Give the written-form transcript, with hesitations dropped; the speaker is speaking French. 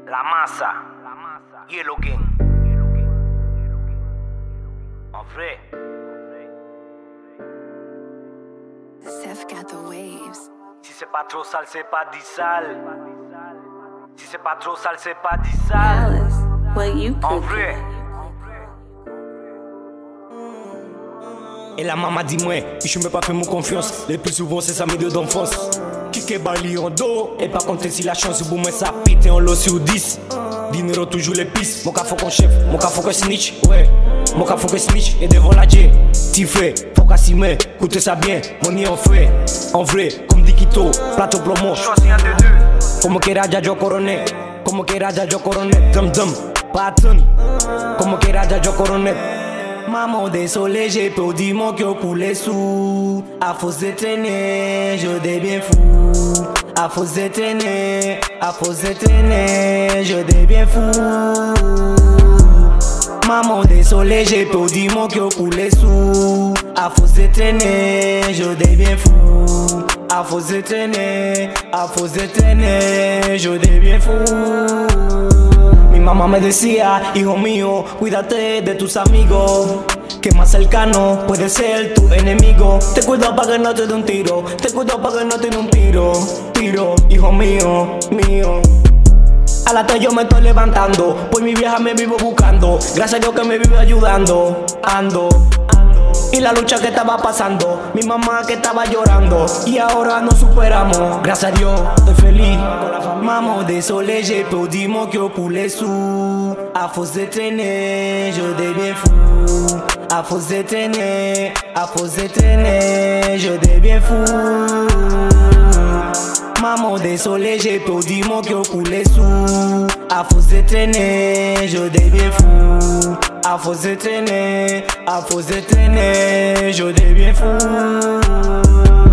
La Masa, Yellow Gang. En vrai. Seth got the waves. Si c'est pas trop sale, c'est pas dit sale. Si c'est pas trop sale, c'est pas dit sale. Alice, what you En cooking? vrai. Et la maman dit moi, je me pas fait mon confiance. Le plus souvent c'est sa milieu d'enfance. Kike Bali en dos. Et pas compter si la chance pour moi ça pète en lot sur 10. Dinero toujours les pistes. Mon cas faut qu'on chef, mon cas faut qu'on snitch. Ouais, mon cas faut qu'on snitch. Et devant la J, t'y fais, faut qu'à s'y met. Écoutez ça bien, mon y en fait. En vrai, comme dit Quito, plateau plomo. Choisis un des deux. Como quiera ya yo coroné. Como quiera ya yo coroné. Dum dum, pattern. Como quiera ya yo coroné. Maman désolé, j'ai perdu mon cœur pour les sous. À force de traîner, je deviens fou. À force de traîner, je deviens fou. Maman désolé, j'ai perdu mon cœur pour les sous. À force de traîner, je deviens fou. À force de traîner, je deviens fou. Mi mamá me decía, hijo mío, cuídate de tus amigos, que más cercano puede ser tu enemigo. Te cuido para que no te dé un tiro, te cuido para que no te dé un tiro. Tiro, hijo mío, mío. A la tarde yo me estoy levantando, pues mi vieja me vivo buscando. Gracias a Dios que me vive ayudando, ando. Y la lucha que estaba pasando, mi mamá que estaba llorando, y ahora nos superamos. Gracias a Dios, estoy feliz. Maman désolé, j'ai perdu mon cœur pour les sous. À force de traîner, je deviens fou. À force de traîner, je deviens fou. Maman désolé, j'ai perdu mon cœur pour les sous. À force de traîner, je deviens fou. À force de traîner, je deviens fou.